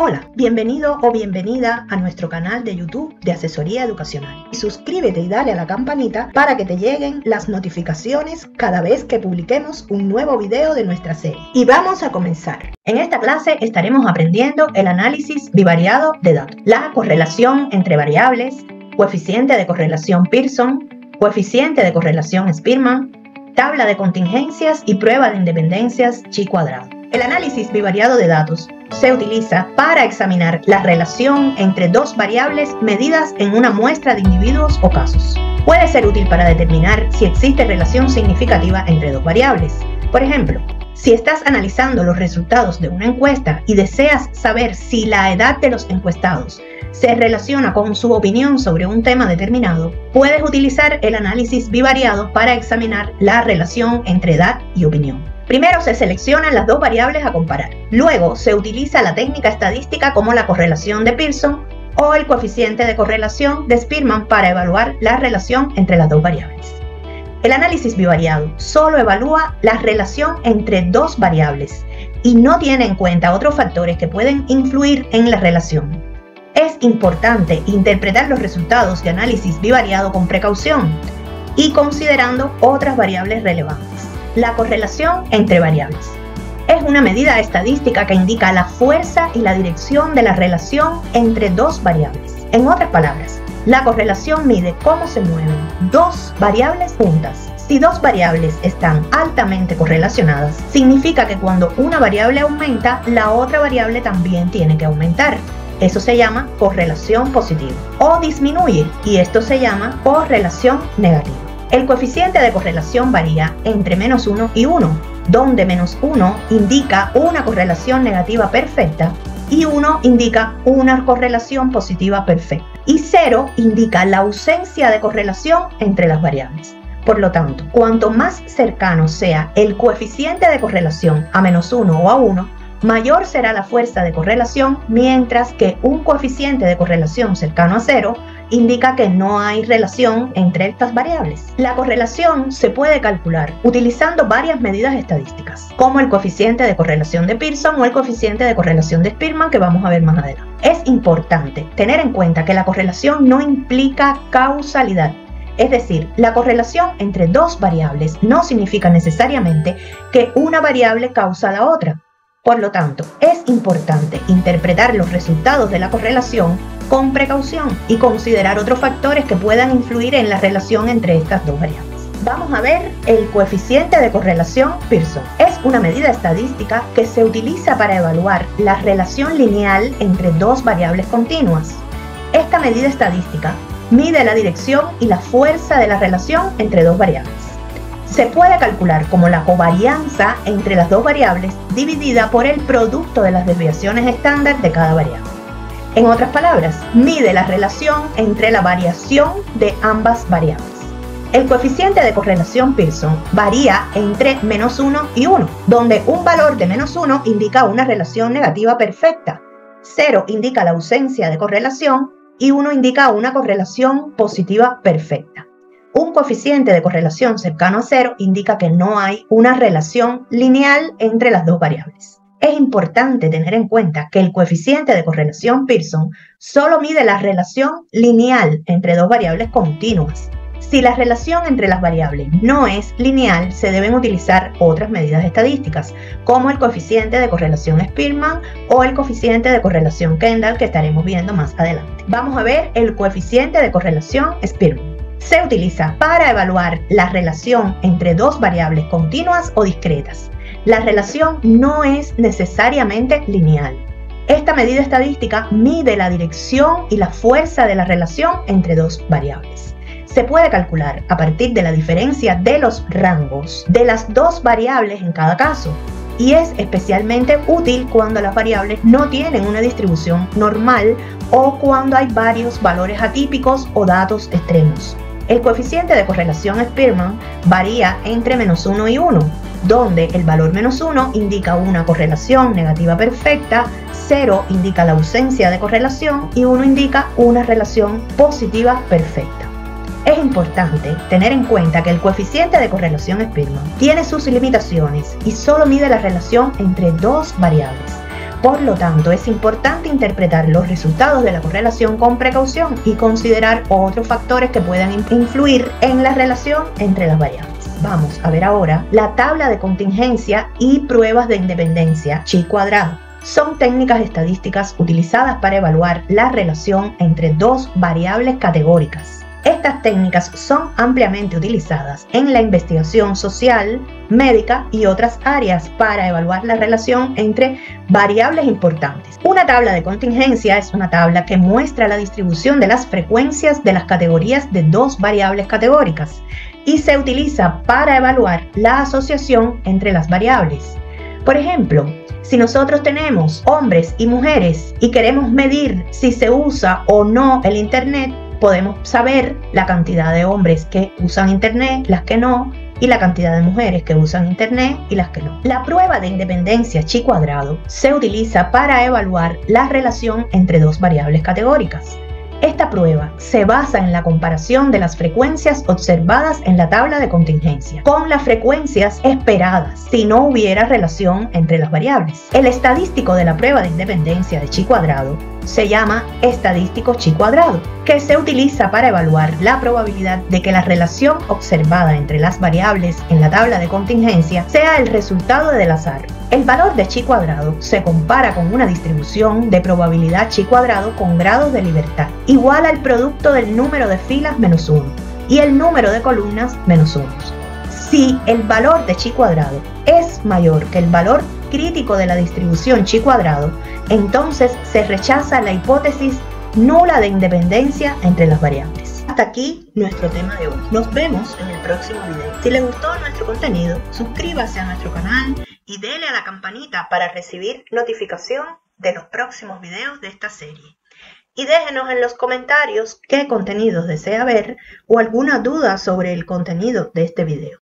Hola, bienvenido o bienvenida a nuestro canal de YouTube de Asesoría Educacional. Y suscríbete y dale a la campanita para que te lleguen las notificaciones cada vez que publiquemos un nuevo video de nuestra serie. Y vamos a comenzar. En esta clase estaremos aprendiendo el análisis bivariado de datos, la correlación entre variables, coeficiente de correlación Pearson, coeficiente de correlación Spearman, tabla de contingencias y prueba de independencias chi cuadrado. El análisis bivariado de datos se utiliza para examinar la relación entre dos variables medidas en una muestra de individuos o casos. Puede ser útil para determinar si existe relación significativa entre dos variables. Por ejemplo, si estás analizando los resultados de una encuesta y deseas saber si la edad de los encuestados se relaciona con su opinión sobre un tema determinado, puedes utilizar el análisis bivariado para examinar la relación entre edad y opinión. Primero se seleccionan las dos variables a comparar. Luego se utiliza la técnica estadística como la correlación de Pearson o el coeficiente de correlación de Spearman para evaluar la relación entre las dos variables. El análisis bivariado solo evalúa la relación entre dos variables y no tiene en cuenta otros factores que pueden influir en la relación. Es importante interpretar los resultados de análisis bivariado con precaución y considerando otras variables relevantes. La correlación entre variables es una medida estadística que indica la fuerza y la dirección de la relación entre dos variables. En otras palabras, la correlación mide cómo se mueven dos variables juntas. Si dos variables están altamente correlacionadas, significa que cuando una variable aumenta, la otra variable también tiene que aumentar. Eso se llama correlación positiva. O disminuye, y esto se llama correlación negativa. El coeficiente de correlación varía entre -1 y 1, donde -1 indica una correlación negativa perfecta y 1 indica una correlación positiva perfecta. Y 0 indica la ausencia de correlación entre las variables. Por lo tanto, cuanto más cercano sea el coeficiente de correlación a -1 o a 1, mayor será la fuerza de correlación, mientras que un coeficiente de correlación cercano a 0 indica que no hay relación entre estas variables. La correlación se puede calcular utilizando varias medidas estadísticas, como el coeficiente de correlación de Pearson o el coeficiente de correlación de Spearman, que vamos a ver más adelante. Es importante tener en cuenta que la correlación no implica causalidad. Es decir, la correlación entre dos variables no significa necesariamente que una variable causa a la otra. Por lo tanto, es importante interpretar los resultados de la correlación con precaución y considerar otros factores que puedan influir en la relación entre estas dos variables. Vamos a ver el coeficiente de correlación Pearson. Es una medida estadística que se utiliza para evaluar la relación lineal entre dos variables continuas. Esta medida estadística mide la dirección y la fuerza de la relación entre dos variables. Se puede calcular como la covarianza entre las dos variables dividida por el producto de las desviaciones estándar de cada variable. En otras palabras, mide la relación entre la variación de ambas variables. El coeficiente de correlación Pearson varía entre -1 y 1, donde un valor de -1 indica una relación negativa perfecta, 0 indica la ausencia de correlación y 1 indica una correlación positiva perfecta. Un coeficiente de correlación cercano a 0 indica que no hay una relación lineal entre las dos variables. Es importante tener en cuenta que el coeficiente de correlación Pearson solo mide la relación lineal entre dos variables continuas. Si la relación entre las variables no es lineal, se deben utilizar otras medidas estadísticas, como el coeficiente de correlación Spearman o el coeficiente de correlación Kendall, que estaremos viendo más adelante. Vamos a ver el coeficiente de correlación Spearman. Se utiliza para evaluar la relación entre dos variables continuas o discretas. La relación no es necesariamente lineal. Esta medida estadística mide la dirección y la fuerza de la relación entre dos variables. Se puede calcular a partir de la diferencia de los rangos de las dos variables en cada caso, y es especialmente útil cuando las variables no tienen una distribución normal o cuando hay varios valores atípicos o datos extremos. El coeficiente de correlación Spearman varía entre -1 y 1, donde el valor -1 indica una correlación negativa perfecta, 0 indica la ausencia de correlación y 1 indica una relación positiva perfecta. Es importante tener en cuenta que el coeficiente de correlación Spearman tiene sus limitaciones y solo mide la relación entre dos variables. Por lo tanto, es importante interpretar los resultados de la correlación con precaución y considerar otros factores que puedan influir en la relación entre las variables. Vamos a ver ahora la tabla de contingencia y pruebas de independencia chi cuadrado. Son técnicas estadísticas utilizadas para evaluar la relación entre dos variables categóricas. Estas técnicas son ampliamente utilizadas en la investigación social, médica y otras áreas para evaluar la relación entre variables importantes. Una tabla de contingencia es una tabla que muestra la distribución de las frecuencias de las categorías de dos variables categóricas y se utiliza para evaluar la asociación entre las variables. Por ejemplo, si nosotros tenemos hombres y mujeres y queremos medir si se usa o no el Internet, podemos saber la cantidad de hombres que usan Internet, las que no, y la cantidad de mujeres que usan Internet y las que no. La prueba de independencia chi cuadrado se utiliza para evaluar la relación entre dos variables categóricas. Esta prueba se basa en la comparación de las frecuencias observadas en la tabla de contingencia con las frecuencias esperadas si no hubiera relación entre las variables. El estadístico de la prueba de independencia de chi cuadrado se llama estadístico chi cuadrado, que se utiliza para evaluar la probabilidad de que la relación observada entre las variables en la tabla de contingencia sea el resultado del azar. El valor de chi cuadrado se compara con una distribución de probabilidad chi cuadrado con grados de libertad, igual al producto del número de filas menos 1 y el número de columnas menos 1. Si el valor de chi cuadrado es mayor que el valor crítico de la distribución chi cuadrado, entonces se rechaza la hipótesis nula de independencia entre las variables. Hasta aquí nuestro tema de hoy. Nos vemos en el próximo video. Si les gustó nuestro contenido, suscríbase a nuestro canal y dele a la campanita para recibir notificación de los próximos videos de esta serie. Y déjenos en los comentarios qué contenidos desea ver o alguna duda sobre el contenido de este video.